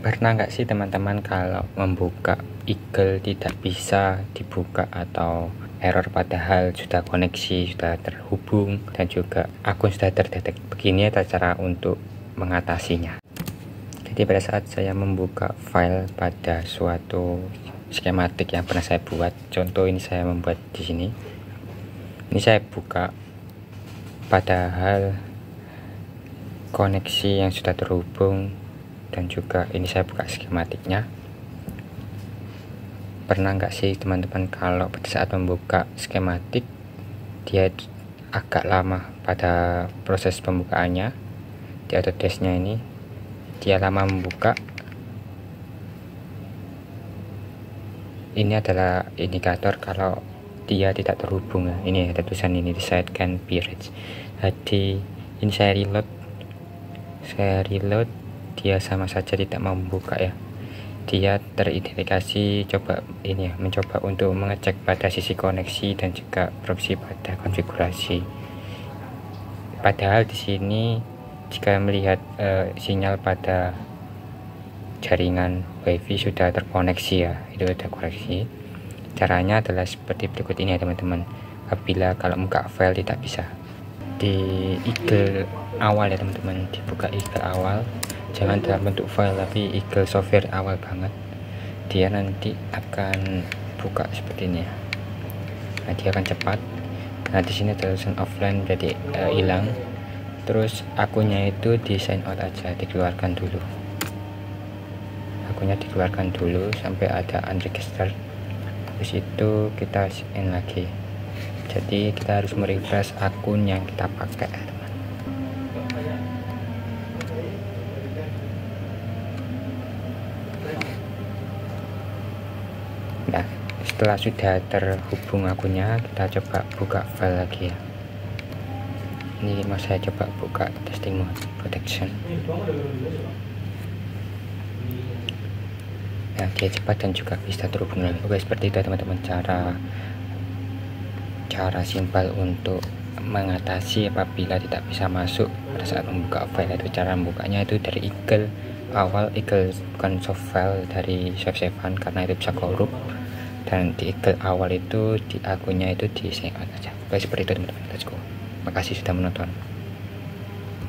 Pernah nggak sih teman-teman kalau membuka Eagle tidak bisa dibuka atau error padahal sudah koneksi, sudah terhubung dan juga akun sudah terdetek? Begini ada cara untuk mengatasinya. Jadi pada saat saya membuka file pada suatu skematik yang pernah saya buat, contoh ini saya membuat di sini. Ini saya buka padahal koneksi yang sudah terhubung, dan juga ini saya buka skematiknya. Pernah nggak sih teman-teman kalau pada saat membuka skematik dia agak lama pada proses pembukaannya di Autodesk-nya, ini dia lama membuka. Ini adalah indikator kalau dia tidak terhubung. Ini ada tulisan ini, can be reached. Jadi ini saya reload, dia sama saja tidak mau membuka ya. Dia teridentifikasi, coba ini ya, mencoba untuk mengecek pada sisi koneksi dan juga proxy pada konfigurasi. Padahal di sini jika melihat sinyal pada jaringan wifi sudah terkoneksi ya, itu ada koreksi. Caranya adalah seperti berikut ini ya teman-teman. Apabila kalau buka file tidak bisa, di Eagle awal ya teman-teman, dibuka Eagle awal, jangan dalam bentuk file tapi Eagle software awal banget, dia nanti akan buka seperti ini ya. Nah, dia akan cepat. Nah, di sini ada tulisan offline, jadi hilang. Terus akunnya itu di sign out aja, dikeluarkan dulu. Akunnya dikeluarkan dulu sampai ada unregistered. Habis itu kita sign in lagi. Jadi kita harus merefresh akun yang kita pakai, teman. Nah, setelah sudah terhubung akunnya, kita coba buka file lagi ya. Ini mau saya coba buka testing mode protection. Nah, dia cepat dan juga bisa terhubung lagi. Oke, seperti itu teman-teman, cara simpel untuk mengatasi apabila tidak bisa masuk pada saat membuka file. Itu cara membukanya itu dari Eagle awal, Eagle bukan soft file dari save-savean karena itu bisa korup, dan di Eagle awal itu di akunnya itu di sign out aja. Oke, seperti itu teman-teman, let's go. Makasih sudah menonton.